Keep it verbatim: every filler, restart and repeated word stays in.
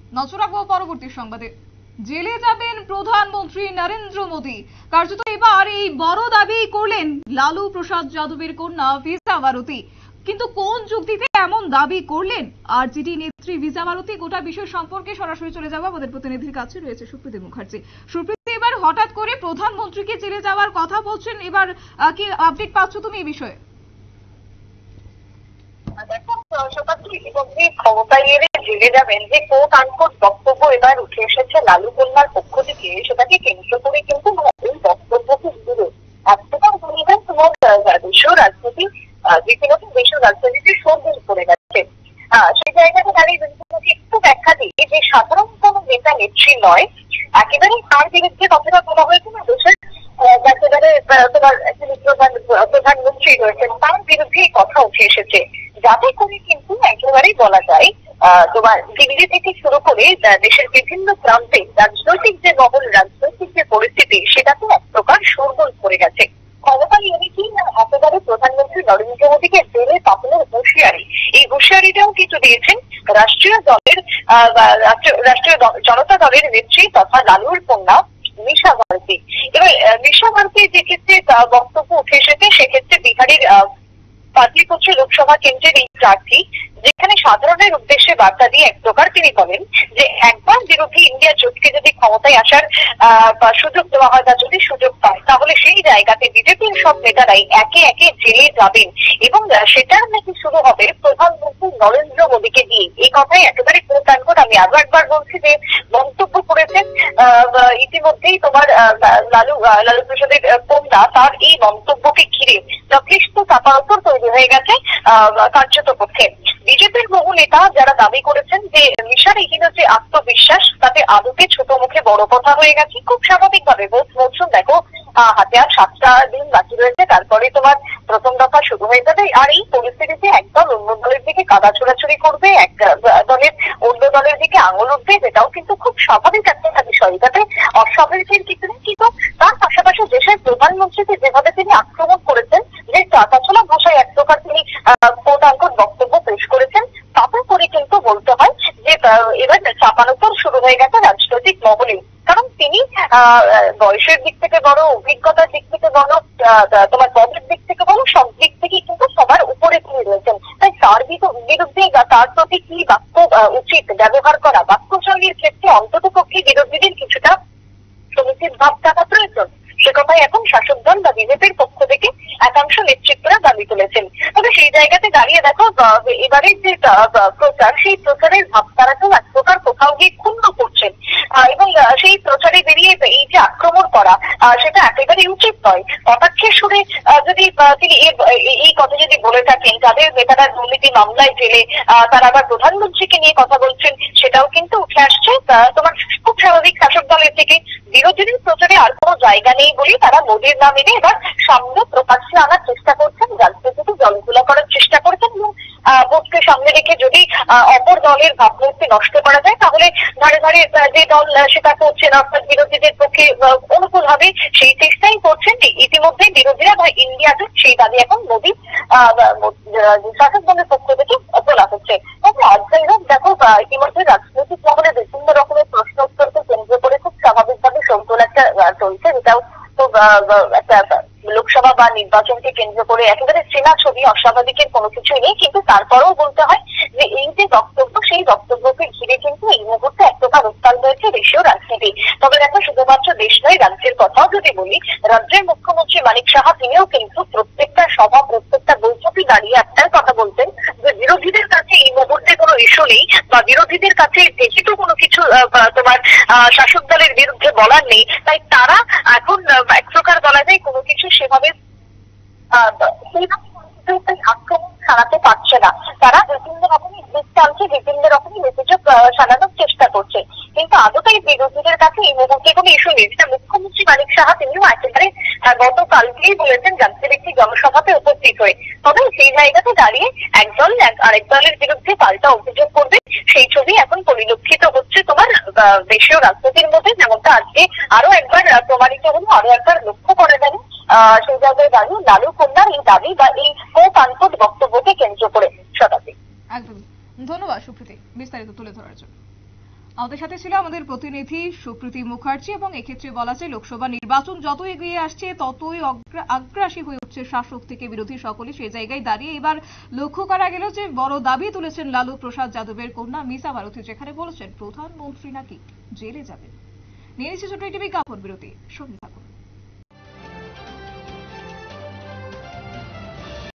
নজর রাখবো পরবর্তী সংবাদে। জেলে যাবেন প্রধানমন্ত্রী নরেন্দ্র মোদী। কার্যত এবার এই বড় দাবি করলেন লালু প্রসাদ যাদবের কন্যা ভিসা ভারতী। কিন্তু কোন যুক্তিতে এমন দাবি করলেন আরজেডি নেত্রী ভিসা ভারতী? গোটা বিষয় সম্পর্কে সরাসরি চলে যাবো আমাদের প্রতিনিধির কাছে, রয়েছে সুপ্রীতি মুখার্জি। সুপ্রীতি, এবার হঠাৎ করে প্রধানমন্ত্রীকে জেলে যাওয়ার কথা বলছেন, এবার কি আপডেট পাচ্ছ তুমি এই বিষয়ে? ক্ষমতায় এলে জেলে যাবেন যে কোট আনকোট বক্তব্য এবার উঠে এসেছে লালু কন্যার পক্ষ থেকে, সেটাকে কেন্দ্র করে কিন্তু এই বক্তব্যকে ঘিরে এতটা পরিমাণ তোমার বিশ্ব রাজনীতি রীতিমতো বিশ্ব রাজনীতিতে সর্বল করে গেছে। সেই জায়গাটা দাঁড়িয়ে যদি তোমাকে একটু ব্যাখ্যা দিই যে সাধারণ কোন নেতা নেত্রী নয়, একেবারে তার বিরুদ্ধে কথাটা বলা হয়েছে না, দেশের একেবারে তোমার প্রধান প্রধানমন্ত্রী রয়েছেন তার বিরুদ্ধে কথা উঠে এসেছে, যাতে করে কিন্তু একেবারেই বলা যায় তোমার দিল্লি থেকে শুরু করে দেশের বিভিন্ন প্রান্তে রাজনৈতিক যে মহল, রাজনৈতিক যে পরিস্থিতি, সেটাতে এক প্রকার শোরগোল করে গেছে। ক্ষমতায় এনে কি একেবারে প্রধানমন্ত্রী নরেন্দ্র মোদীকে জেলে পাঠানোর হুঁশিয়ারি, এই হুঁশিয়ারিটাও কিন্তু দিয়েছেন রাষ্ট্রীয় দলের রাষ্ট্রীয় জনতা দলের নেত্রী তথা লালুর কন্যা মিসা ভারতী। এবার মিসা ভারতীর যে ক্ষেত্রে বক্তব্য উঠে এসেছে, সেক্ষেত্রে বিহারের পাটলিপুত্র লোকসভা কেন্দ্রের এই প্রার্থী, যেখানে সাধারণের উদ্দেশ্যে বার্তা দিয়ে এক প্রকার তিনি বলেন যে একবার বিরোধী ইন্ডিয়া জোটকে যদি ক্ষমতায় আসার আহ সুযোগ দেওয়া হয় বা যদি সুযোগ পায়, তাহলে সেই জায়গাতে বিজেপির সব নেতারাই একে একে জেলে যাবেন এবং সেটার নাকি শুরু হবে প্রধানমন্ত্রী নরেন্দ্র মোদীকে দিয়ে। এই কথাই একেবারে কোটানকোট আমি আরো একবার বলছি যে মন্তব্য করেছেন ইতিমধ্যেই তোমার লালু লালু প্রসাদের কন্যা। তার এই মন্তব্যকে ঘিরে যথেষ্ট চাপানোত্তর তৈরি হয়ে গেছে কার্যত পক্ষে। বিজেপির বহু নেতা যারা দাবি করেছেন যে মিশার এগিয়ে যে আত্মবিশ্বাস, তাতে আদতে ছোট মুখে বড় কথা হয়ে গেছে। খুব স্বাভাবিক ভাবে ভোট মৌসুম দেখো হাতে আর সাতটা দিন বাকি রয়েছে, তারপরে তোমার প্রথম দফা শুরু হয়ে যাবে। আর এই পরিস্থিতিতে একদল অন্য দলের দিকে কাদা ছোড়াছুড়ি করবে, এক দলের অন্য দলের দিকে আঙুল উঠবে, যেটাও কিন্তু খুব স্বাভাবিক একটা বিষয়। এটাতে অস্বাভাবিকের কিছু নেই। কিন্তু তার পাশাপাশি দেশের প্রধানমন্ত্রীকে যেভাবে তিনি আক্রমণ করেছেন, যে চাতাছোলা ভাষায় এক প্রকার তিনি কোট আনকোট বক্তব্য পেশ করেছেন, তাতে করে কিন্তু বলতে হয় যে এবার চাপানোত্তর শুরু হয়ে গেছে রাজনৈতিক মহলে। কারণ তিনি আহ বয়সের দিক থেকে বড়, অভিজ্ঞতার দিক থেকে বড়, তোমার পদের দিক থেকে বড়, সব দিক থেকে কিন্তু সবার উপরে তিনি রয়েছেন। তাই তার বিরুদ্ধে তার প্রতি কি বাক্য উচিত ব্যবহার করা, বাক্য চয়নের ক্ষেত্রে অন্তত পক্ষে বিরোধীদের কিছুটা সমীচিত ভাব থাকা প্রয়োজন, সে কথাই এখন শাসক দল বা বিজেপির পক্ষ থেকে একাংশ নেতৃত্বরা দাবি তুলেছেন। তবে সেই জায়গাতে দাঁড়িয়ে দেখো এবারের যে প্রচার, সেই প্রচারের ভাবধারাকেও এক প্রকার কোথাও গিয়ে ক্ষুণ্ণ করছেন এবং সেই প্রচারে বেরিয়ে এই যে আক্রমণ করা, সেটা একেবারেই উচিত নয়। কটাক্ষের সুরে যদি তিনি এই কথা যদি বলে থাকেন, যাদের নেতারা দুর্নীতি মামলায় জেলে, তারা আবার প্রধানমন্ত্রীকে নিয়ে কথা বলছেন, সেটাও কিন্তু উঠে আসছে তোমার খুব স্বাভাবিক শাসক দলের থেকে। বিরোধীদের প্রচারে আর কোনো জায়গা নেই বলে তারা মোদীর নাম এনে এবার সামনে প্রকাশ্যে আনার চেষ্টা করছেন, রাজনীতিতে জলঘোলা করার চেষ্টা করছেন এবং ভোটকে সামনে রেখে যদি অপর দলের ভাবমূর্তি নষ্ট করা যায়, তাহলে ধারে ধারে যে দল সেটা করছেন অর্থাৎ বিরোধীদের পক্ষে অনুকূল হবে, সেই চেষ্টাই করছেন। ইতিমধ্যে বিরোধীরা বা ইন্ডিয়া জোট সেই দাবি এখন মোদী শাসক দলের পক্ষ থেকে তোলা হচ্ছে। তবে আজকাল দেখো ইতিমধ্যে রাজনৈতিক মহলে বিভিন্ন রকমের প্রশ্ন উত্তরকে কেন্দ্র করে খুব স্বাভাবিকভাবে শোরগোল একটা চলছে, যেটাও তো একটা লোকসভা বা নির্বাচনকে কেন্দ্র করে একেবারে চেনা ছবি, অস্বাভাবিকের কোনো কিছুই নেই। কিন্তু তারপরেও বলতে হয় যে এই যে বক্তব্য, সেই বক্তব্যকে ঘিরে কিন্তু এই মুহূর্তে এক প্রকার উত্তাল হয়েছে দেশীয় রাজনীতি। তবে দেখো শুধুমাত্র দেশ নয়, রাজ্যের কথাও যদি বলি, রাজ্যের মুখ্যমন্ত্রী মানিক সাহা তিনিও কিন্তু প্রত্যেকটা সভা, প্রত্যেকটা বৈঠকে দাঁড়িয়ে একটাই কথা বলতেন যে বিরোধীদের কাছে এই মুহূর্তে কোনো ইস্যু নেই বা বিরোধীদের কাছে যেহেতু কোনো কিছু তোমার শাসক দলের বিরুদ্ধে বলার নেই, তাই তারা এখন এক প্রকার বলা যায় কোনো কিছু সেভাবে আক্রমণ সারাতে পারছে না। তারা বিভিন্ন রকমের দিক টানছে, বিভিন্ন রকমের অভিযোগ সারানোর চেষ্টা করছে, কিন্তু আদতেই বিরোধীদের কাছে এই মুহূর্তে কোনো ইস্যু নেই। যেটা মুখ্যমন্ত্রী মানিক সাহা তিনিও একেবারে গতকালকেই বলেছেন রাজ্যের একটি জনসভাতে উপস্থিত হয়ে। তবে সেই জায়গাতে দাঁড়িয়ে একদল আরেক দলের বিরুদ্ধে পাল্টা অভিযোগ করবে, সেই ছবি এখন পরিলক্ষিত হচ্ছে তোমার দেশীয় রাজনীতির মধ্যে, যেমনটা আজকে আরো একবার প্রমাণিত হলো, আরো একবার লক্ষ্য করা গেল সেই জায়গায় দাঁড়িয়ে লালু কন্যার এই দাবি বা এই কোট আনকোট বক্তব্যকে কেন্দ্র করে। শতাব্দী, একদম ধন্যবাদ সুপ্রীতি বিস্তারিত তুলে ধরার জন্য। আমাদের সাথে ছিল আমাদের প্রতিনিধি সুপ্রীতি মুখার্জি, এবং এক্ষেত্রে বলা যায় লোকসভা নির্বাচন যত এগিয়ে আসছে ততই অগ্রা- আগ্রাসী হয়ে উঠছে শাসক থেকে বিরোধী সকলে। সেই জায়গায় দাঁড়িয়ে এবার লক্ষ্য করা গেল যে বড় দাবি তুলেছেন লালু প্রসাদ যাদবের কন্যা মিসা ভারতী, যেখানে বলেছেন প্রধানমন্ত্রী নাকি জেলে যাবেন। নিয়ে নিচ্ছে ছোট একটি বিজ্ঞাপন বিরতি, সঙ্গে থাকুন।